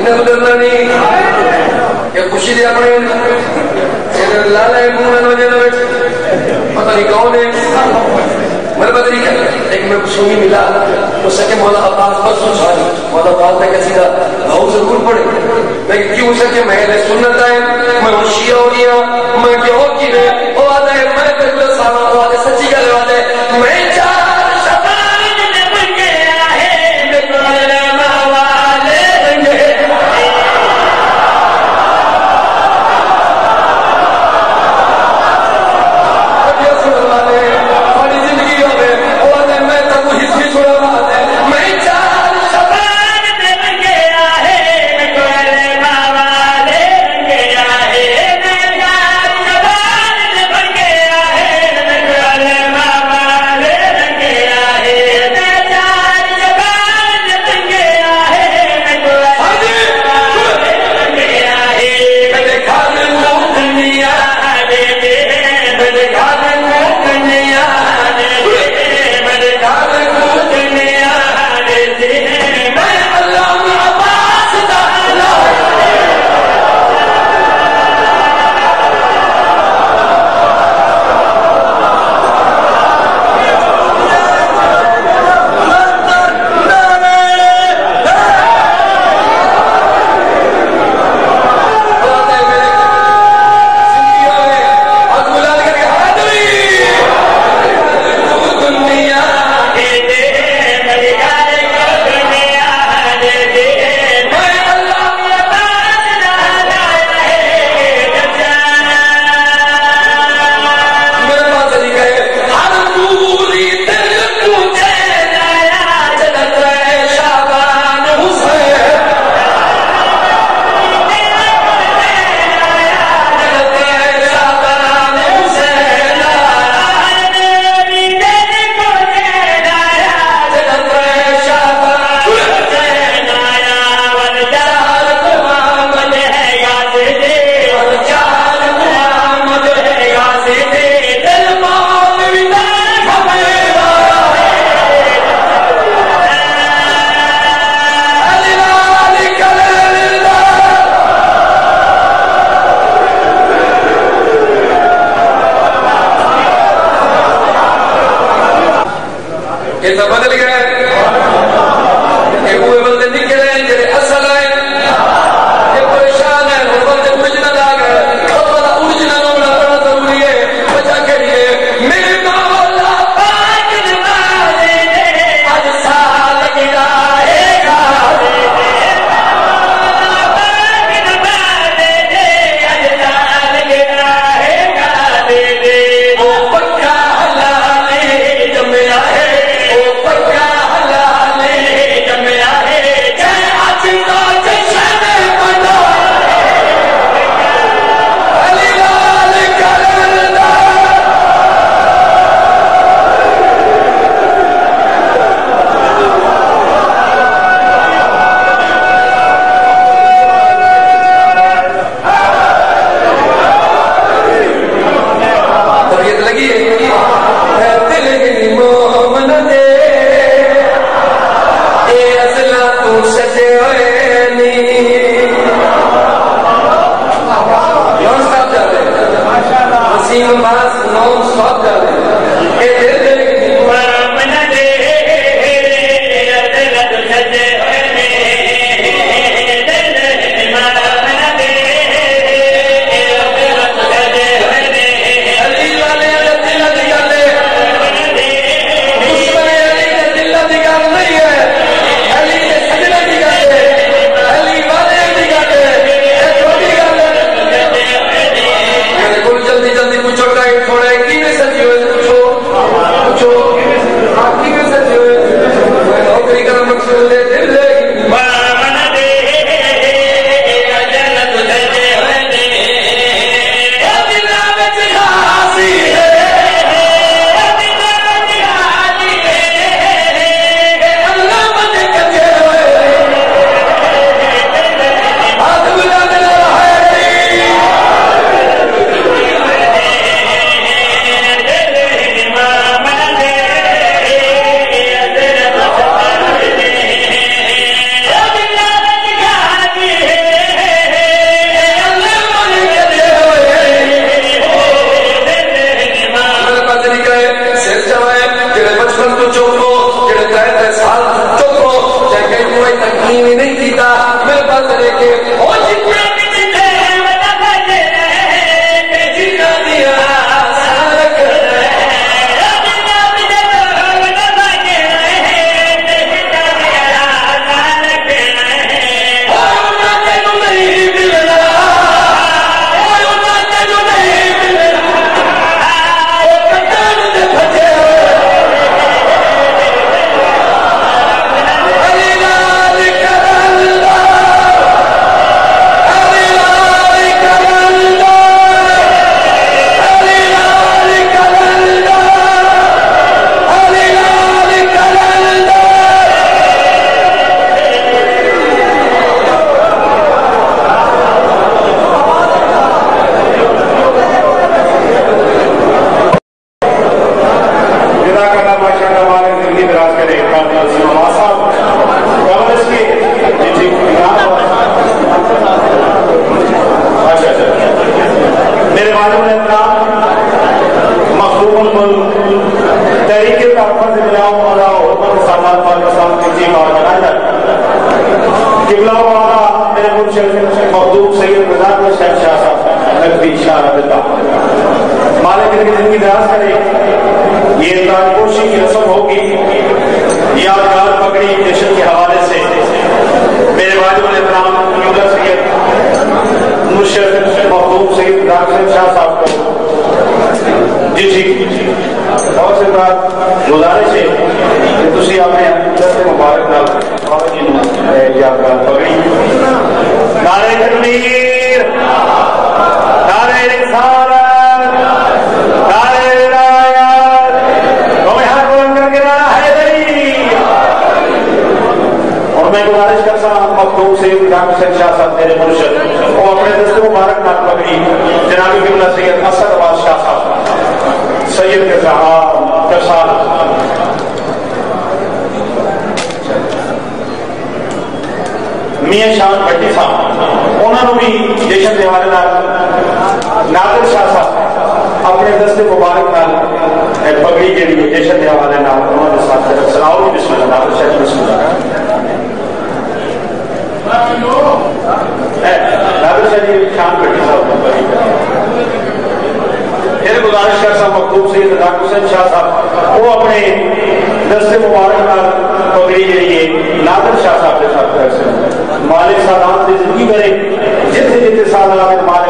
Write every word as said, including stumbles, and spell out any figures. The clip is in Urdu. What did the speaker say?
نے گزرنا نہیں یہ خوشی دے اپنے لالا منہ میں نہ پتہ نہیں کون ہے میرے بدری کا ایک میں سنی ملا اس سے کہ مولا عباس بس سوچا مولا عباس نے کسی کا بہت ضرور پڑے لیکن کیوں سے کہ میں نے سنت ہے میں وہ شیعہ ہو گیا میں کیوں کی ہے وہ آدھا ہے میں پھر سانا وہ آدھے سچی گل آدھے میں چار شبان نے بن گیا ہے میں علماء والے بن گئے Yeah. مخدوم سید نظام حسین شاہ صاحب نقوی اشارہ دیتا مالک کی زندگی دراز کرے. یہ تاج پوشی کی رسم ہوگی یادگار پگڑی جشن کے حوالے سے میرے واجب الاحترام یوگا سید مرشد مخدوم سید نظام حسین شاہ صاحب کو جی جی بہت سے بات گزارش ہے کہ تسی اپنے دست مبارک نال بابا جی نے یادگار پگڑی. نعرہ تکبیر، نعرہ رسالت، نعرہ ولایت، تمہیں ہاتھ بلند کر کے نعرہ حیدری. اور میں گزارش کرتا ہوں مخدوم سید نظام حسین شاہ صاحب میرے مرشد وہ اپنے دست مبارک نال پگڑی جناب قبلہ سید اسد آباد شاہ صاحب سید کے صاحب کسال میاں شاہ بھٹی صاحب انہوں نے بھی جشن کے حوالے نادر شاہ صاحب اپنے دست مبارک نال پگڑی کے لیے جشن کے حوالے انہوں نے ساتھ سناؤ گے. بسم اللہ. نادر شاہ بسم اللہ. نادر شاہ جی شان بھٹی صاحب پھر گزارش کر صاحب مخدوم سید نظام حسین شاہ صاحب وہ اپنے دست مبارک نال پگڑی کے لیے نادر شاہ صاحب کے ساتھ مالک سادات کی زندگی کرے جتنے جتنے سادات مالک